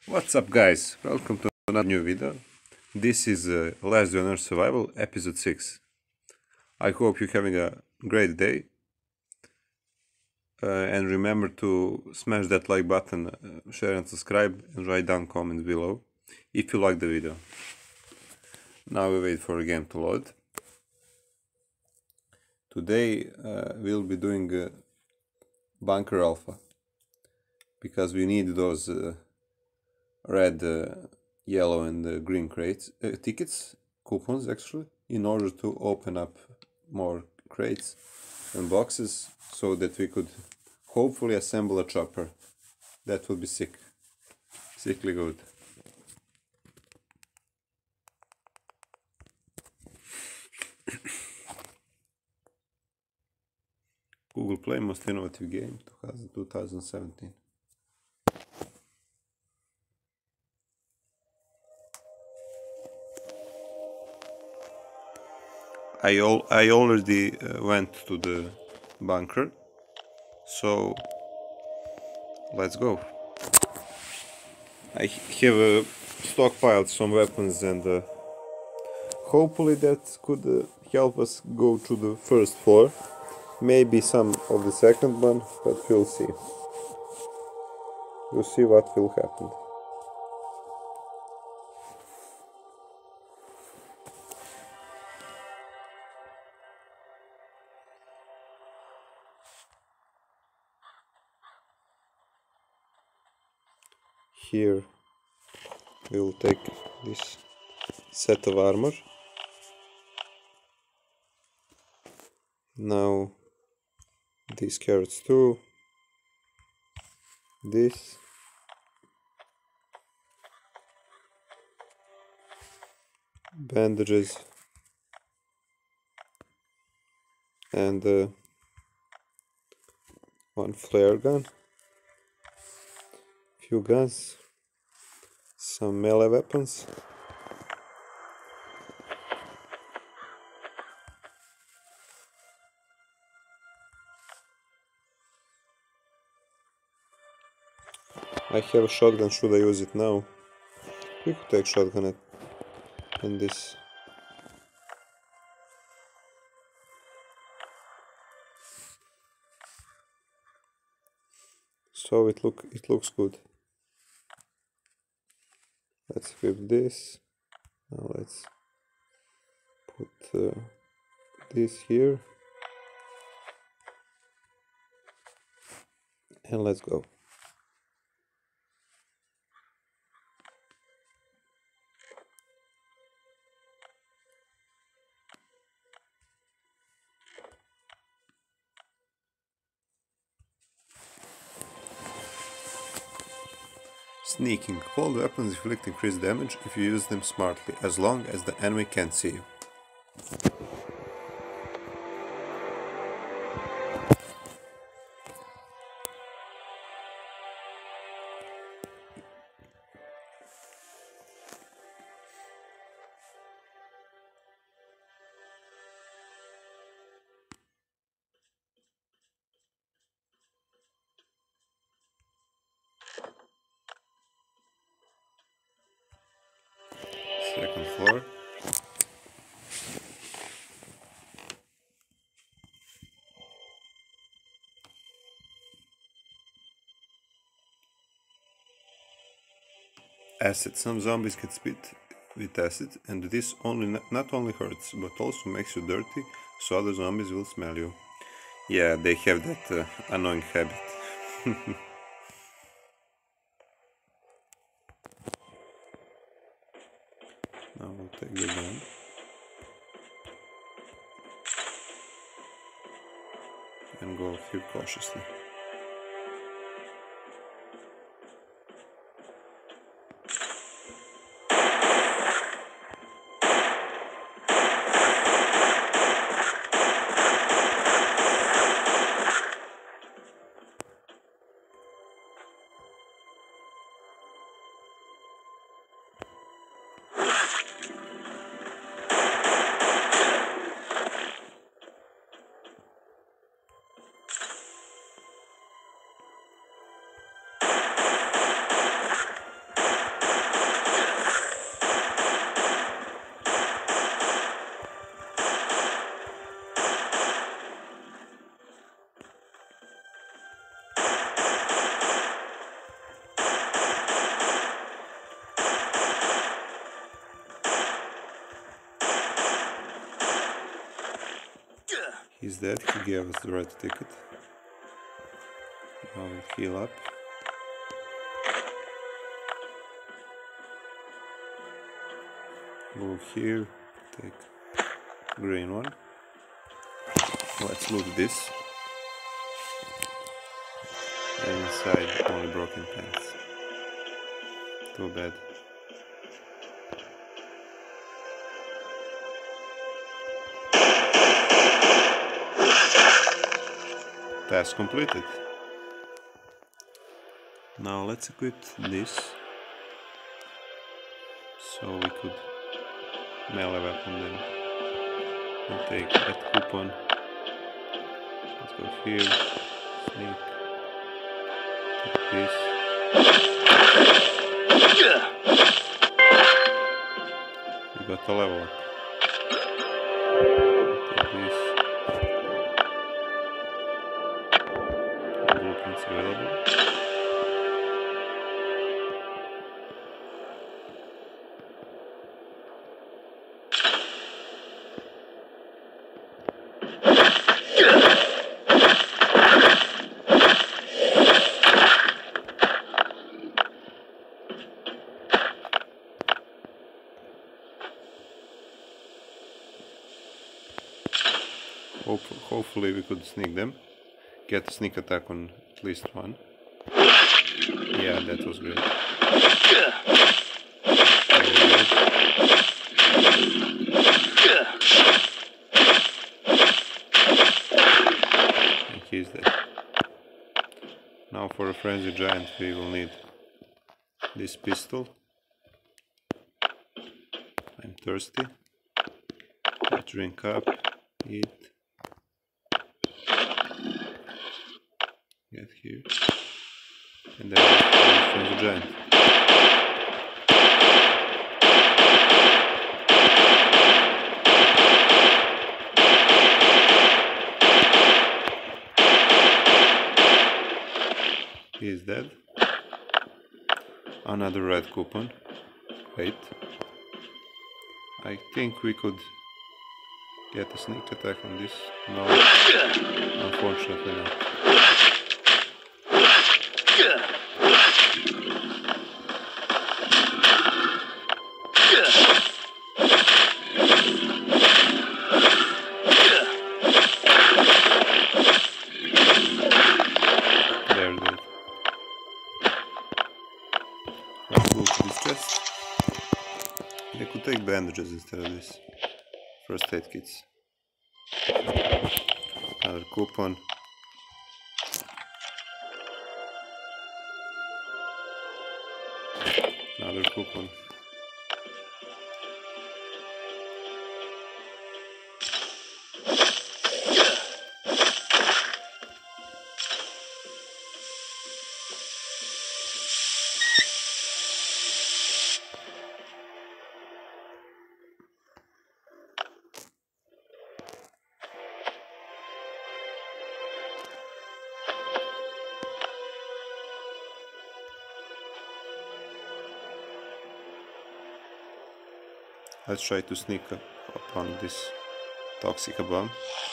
What's up, guys? Welcome to another new video. This is Last Day on Earth Survival, episode 6. I hope you're having a great day. And remember to smash that like button, share and subscribe, and write down comments below if you like the video. Now we wait for the game to load. Today we'll be doing Bunker Alpha because we need those red, yellow and green crates, tickets, coupons actually, in order to open up more crates and boxes so that we could hopefully assemble a chopper. That would be sickly good. Google Play Most Innovative Game 2017. I already went to the bunker, so let's go. I have stockpiled some weapons and hopefully that could help us go to the first floor. Maybe some of the second one, but we'll see. We'll see what will happen. Here we'll take this set of armor. Now these carrots too. This. Bandages. And one flare gun. Few guns. Some melee weapons. I have a shotgun, should I use it now? We could take shotgun and this. So it looks good. Let's equip this. Now let's put this here. And let's go. Sneaking. Cold weapons inflict increased damage if you use them smartly, as long as the enemy can't see you. Second floor. Acid. Some zombies can spit with acid, and this not only hurts, but also makes you dirty, so other zombies will smell you. Yeah, they have that annoying habit. Now we'll take the gun. And go here cautiously. He's dead, he gave us the red ticket. Now we'll heal up. Move here, take green one. Let's loot this. And inside only broken pants. Too bad. Task completed. Now let's equip this so we could melee weapon them and take that coupon. Let's go here, sneak, take this. We got a level up. Take this. Blueprints available. Hopefully we could sneak them. Get a sneak attack on at least one. Yeah, that was great. And he's dead. Now for a frenzy giant we will need this pistol. I'm thirsty. I drink up, eat. Get here, and then from the giant. He is dead. Another red coupon. Wait. I think we could get a sneak attack on this. No, unfortunately not. They could take bandages instead of this. First aid kits. Another coupon. Another coupon. Let's try to sneak up upon this toxic bomb.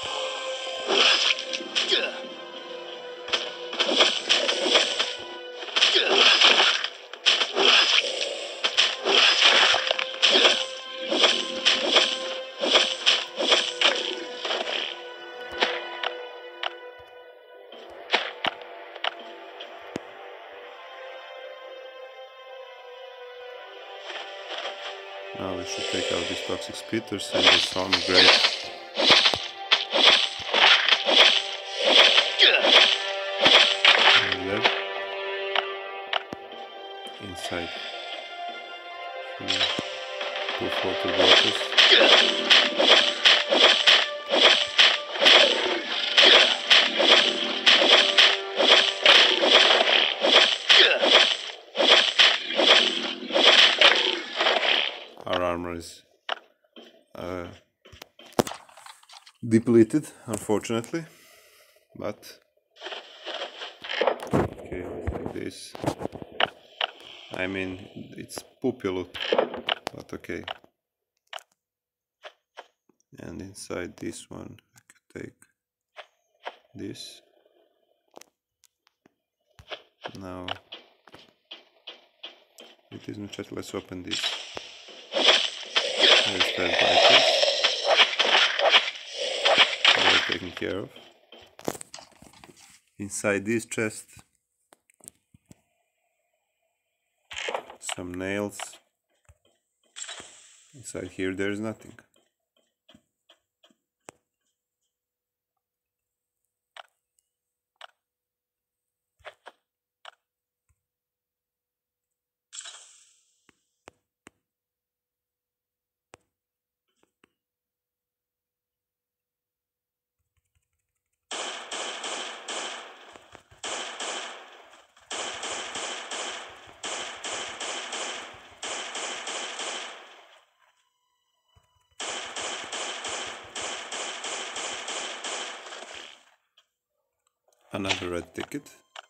Now we should take out these toxic spitters and the sound great. And there. Inside. 240 waters. Our armor is depleted, unfortunately, but okay, like this. I mean, it's poopy loot, but okay. And inside this one, I could take this. Now it isn't chat. Let's open this. There's that biters. They're taken care of. Inside this chest, some nails. Inside here there's nothing. Another red ticket.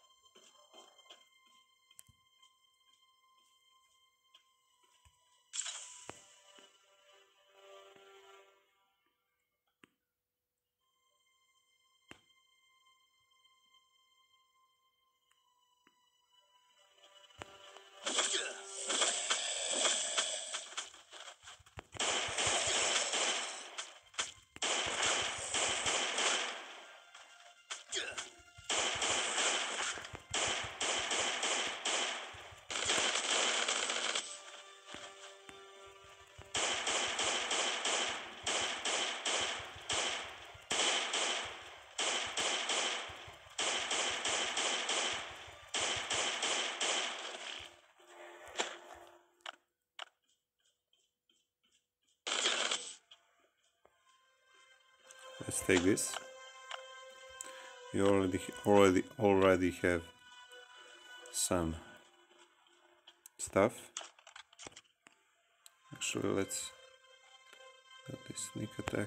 Let's take this. We already have some stuff. Actually, let's get this sneak attack.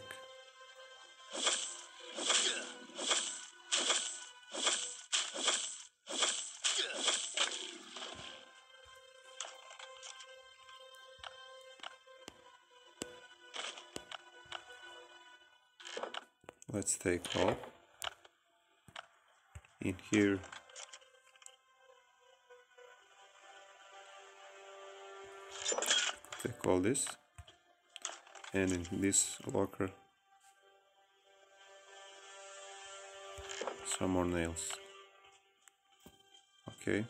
Let's take all. In here, take all this, and in this locker, some more nails. Okay.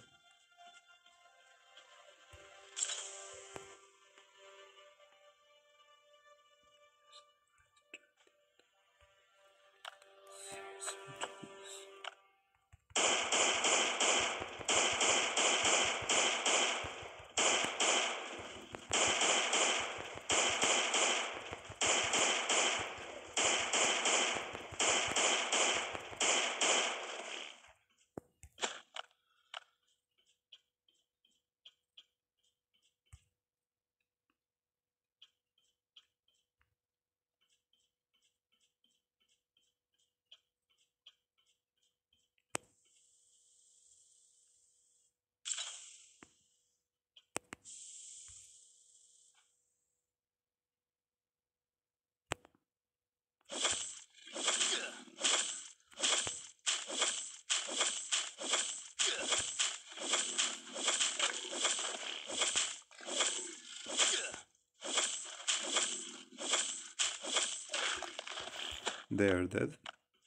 They are dead.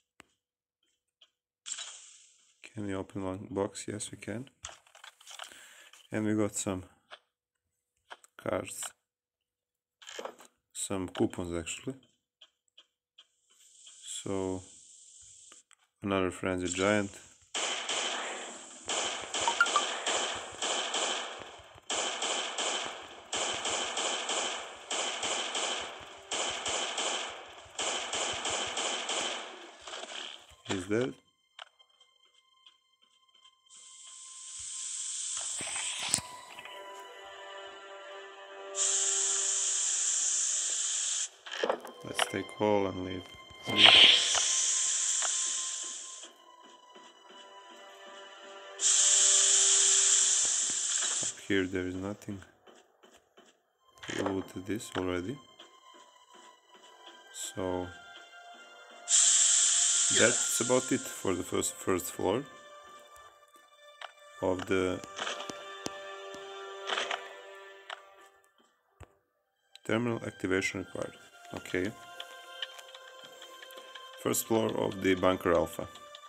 Can we open one box? Yes, we can. And we got some cards. Some coupons actually. So, another Frenzy Giant. He's dead. Let's take all and leave. Up here there is nothing. We looted this already. So That's about it for the first floor of the terminal activation required. Okay. First floor of the bunker alpha.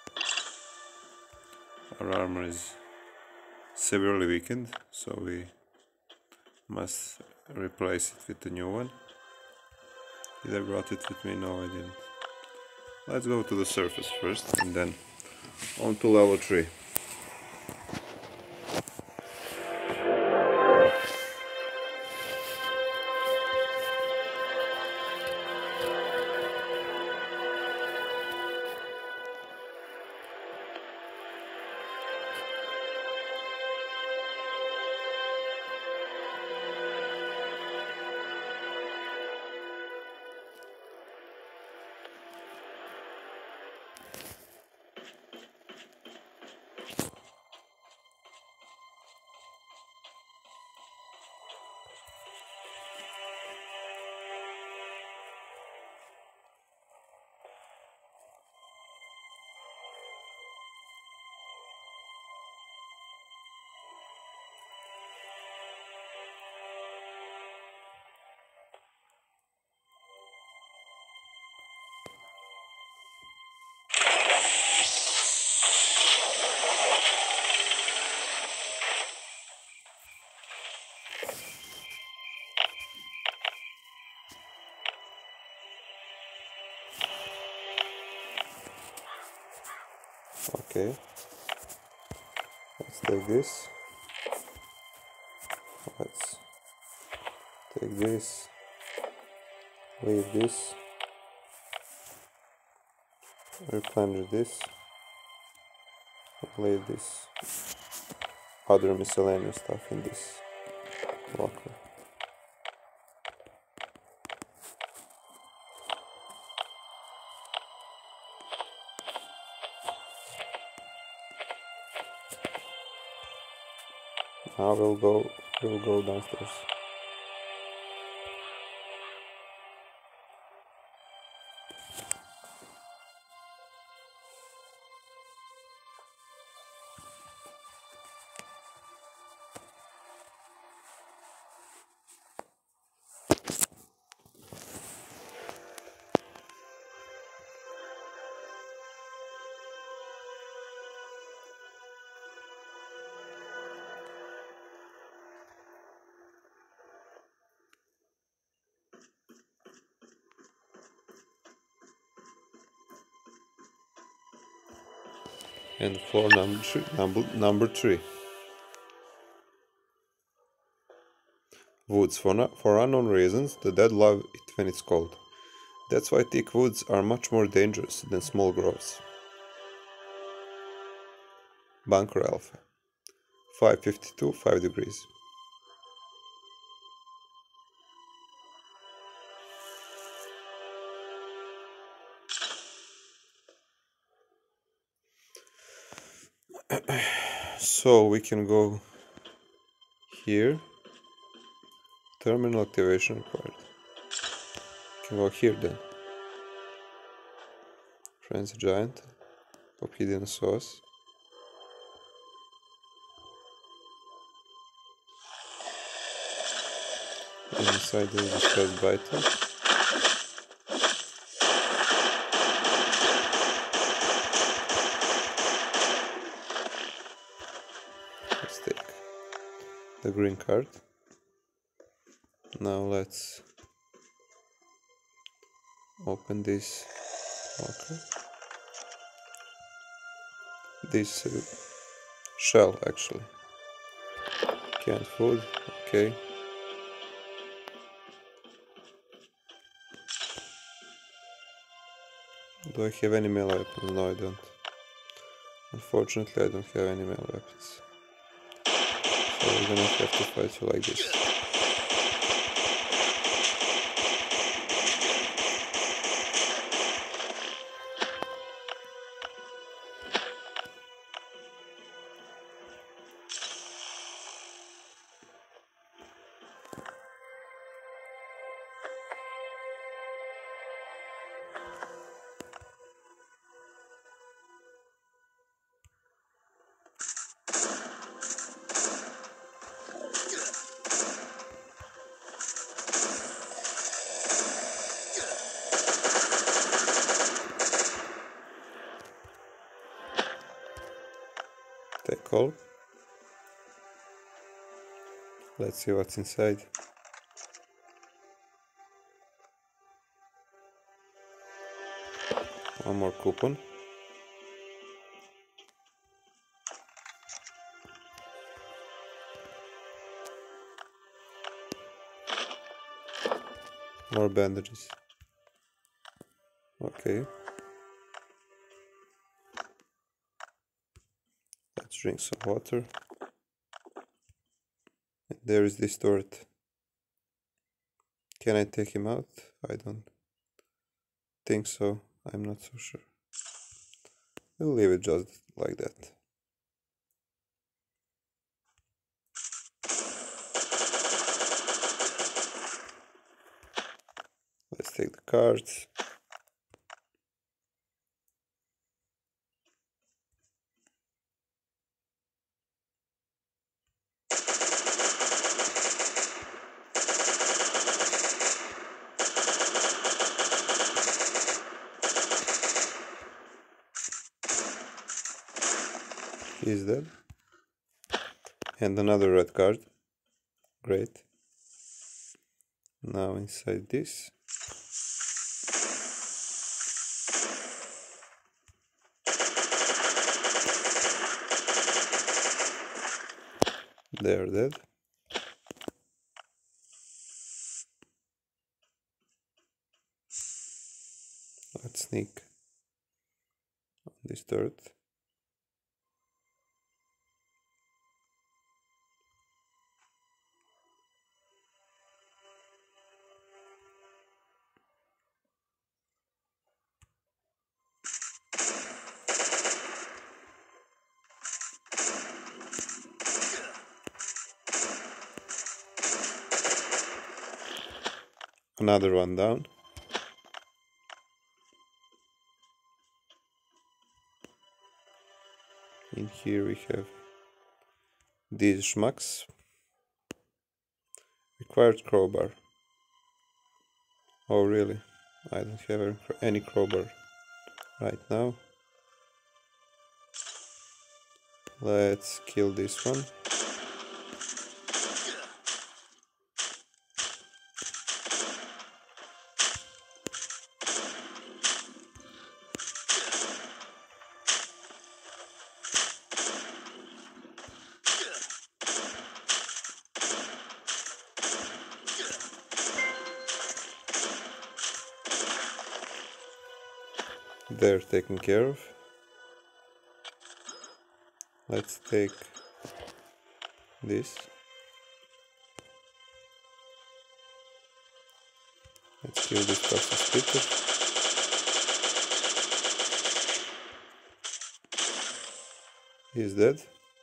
Our armor is severely weakened, so we must replace it with a new one. Did I brought it with me? No, I didn't. Let's go to the surface first and then on to level 3. Okay, let's take this. Let's take this, leave this, replenish this, leave this other miscellaneous stuff in this locker. Now we'll go downstairs. And floor number 3. Woods. For unknown reasons, the dead love it when it's cold. That's why thick woods are much more dangerous than small groves. Bunker Alpha. 552, 5 degrees. So we can go here. Terminal activation required. Can go here then. Frenzy Giant. Obsidian Sauce. Inside there is a chest biter. Let's take the green card. Now let's open this locker. This shell actually. Canned food, okay. Do I have any melee weapons? No, I don't. Unfortunately, I don't have any melee weapons. So we're gonna have to fight you like this. careful. Let's see what's inside. One more coupon. More bandages. Okay. Let's drink some water. And there is this turret. Can I take him out? I don't think so. I'm not so sure. We'll leave it just like that. Let's take the cards. He's dead. And another red card. Great. Now inside this. They're dead. Let's sneak on this turret. Another one down. In here we have these schmucks. Required crowbar. Oh really? I don't have any crowbar right now. Let's kill this one. They're taken care of. Let's take this. Let's kill this toxic splitter. He's dead.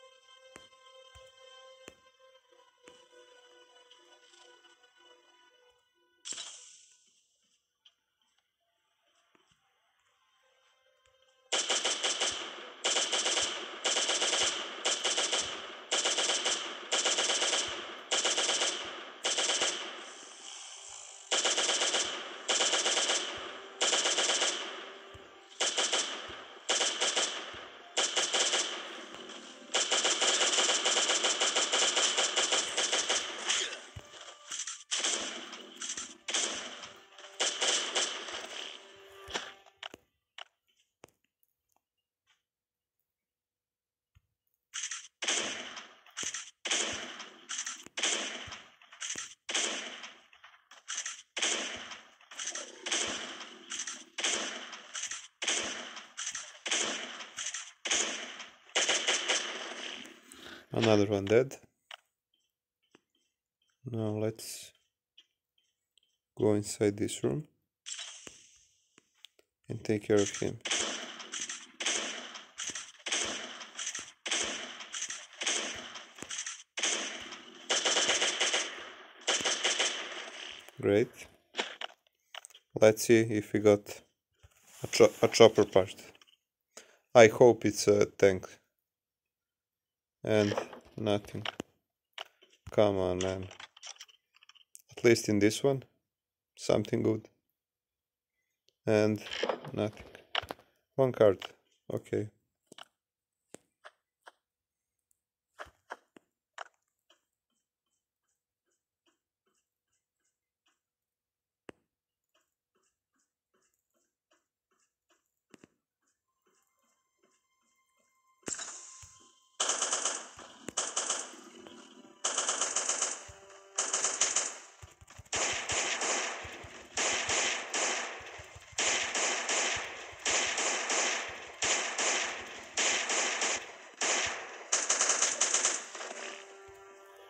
Another one dead. Now let's go inside this room and take care of him. Great. Let's see if we got a chopper part. I hope it's a tank. And nothing. Come on, man. At least in this one, something good. And nothing. One card. Okay.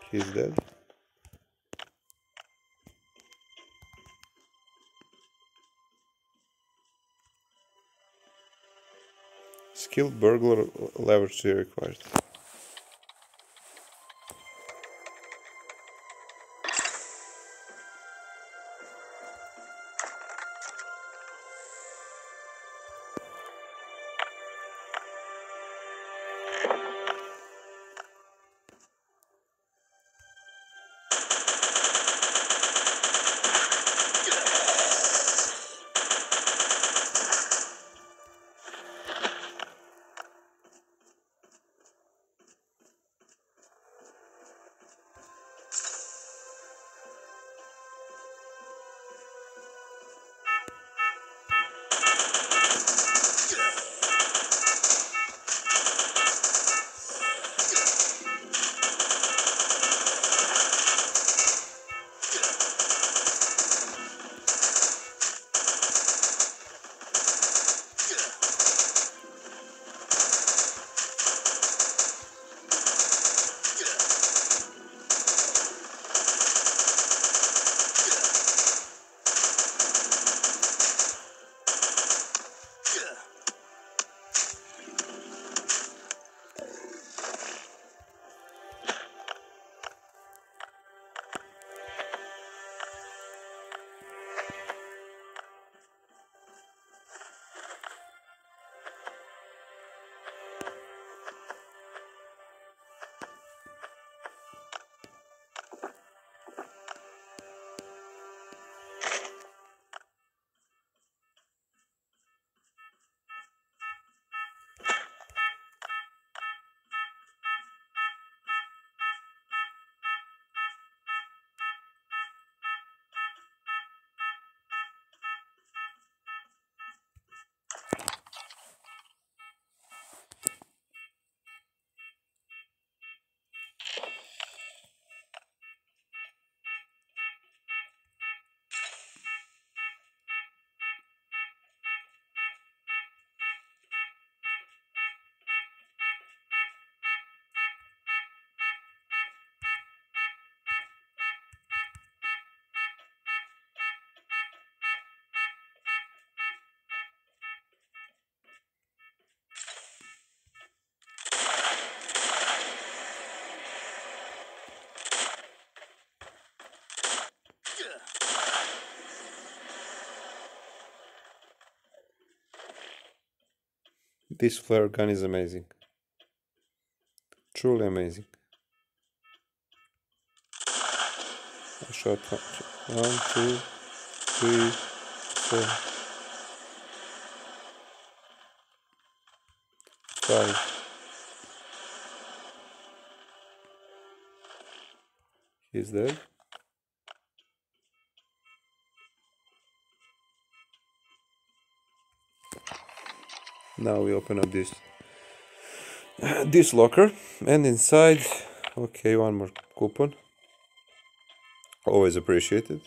He's dead. Skilled burglar level 3 required. This flare gun is amazing. Truly amazing. I shot 1, 2, 3, 4, 5. He's dead. Now we open up this locker, and inside, okay, one more coupon. Always appreciated.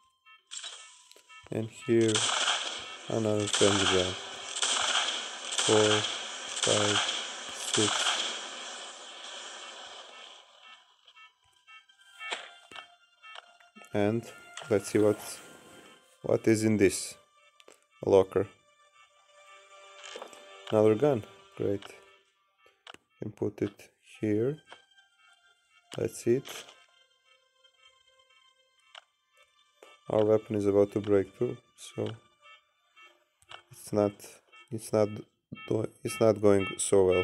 And here another friendly gun. 4, 5, 6. And let's see what is in this locker. Another gun. Great. Can put it here. That's it. Our weapon is about to break too, so it's not going so well.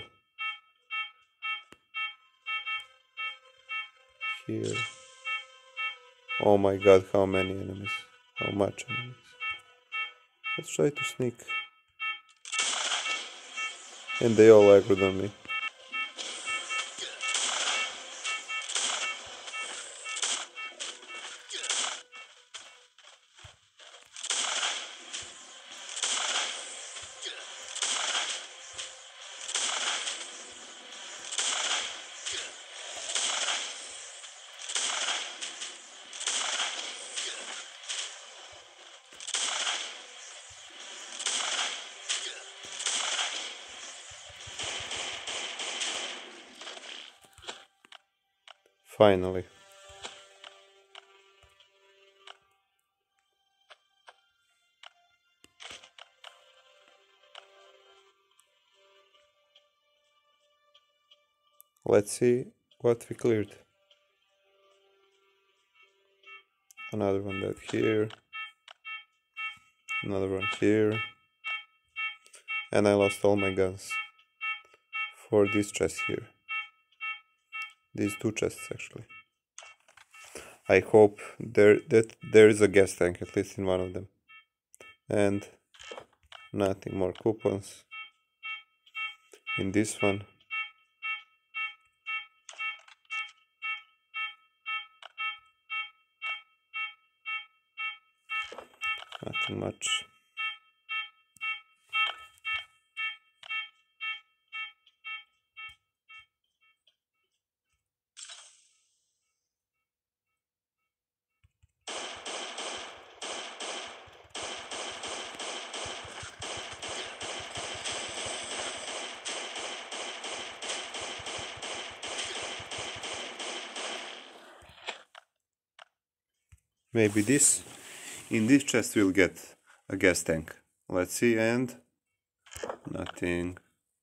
Here. Oh my god, how many enemies. How much enemies. Let's try to sneak. And they all aggroed on me. Finally. Let's see what we cleared. Another one that here. Another one here. And I lost all my guns for this chest here. These two chests actually. I hope that there is a gas tank at least in one of them. And nothing more coupons in this one. Nothing much. Maybe in this chest we'll get a gas tank. Let's see, and nothing.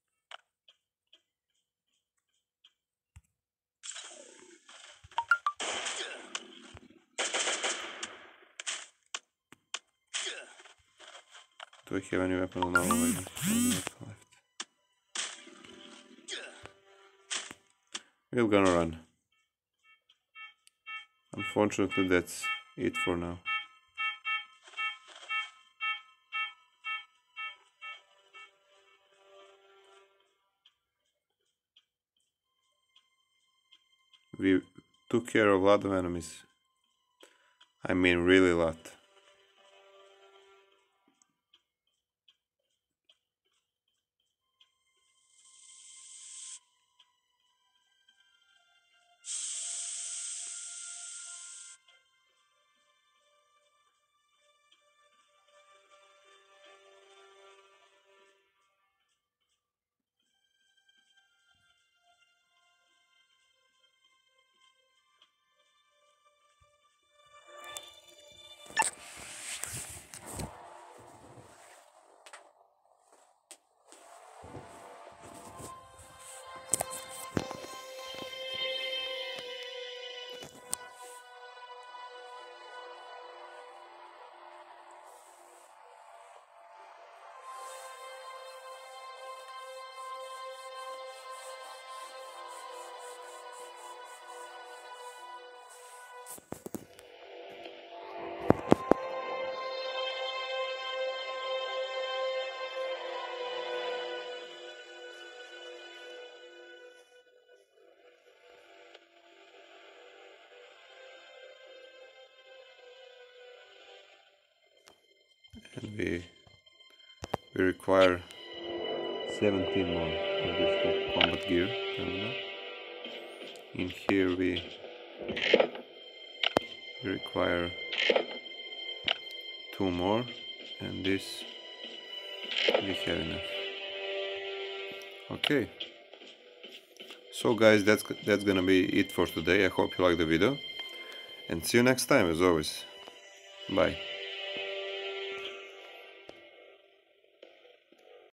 Do I have any weapon? No, I don't have any weapon left. We're gonna run. Unfortunately, that's it for now. We took care of a lot of enemies. I mean, really a lot. And we require 17 more of this combat gear. In here we require 2 more, and this we have enough. Okay, so guys, that's gonna be it for today. I hope you liked the video, and see you next time as always. Bye.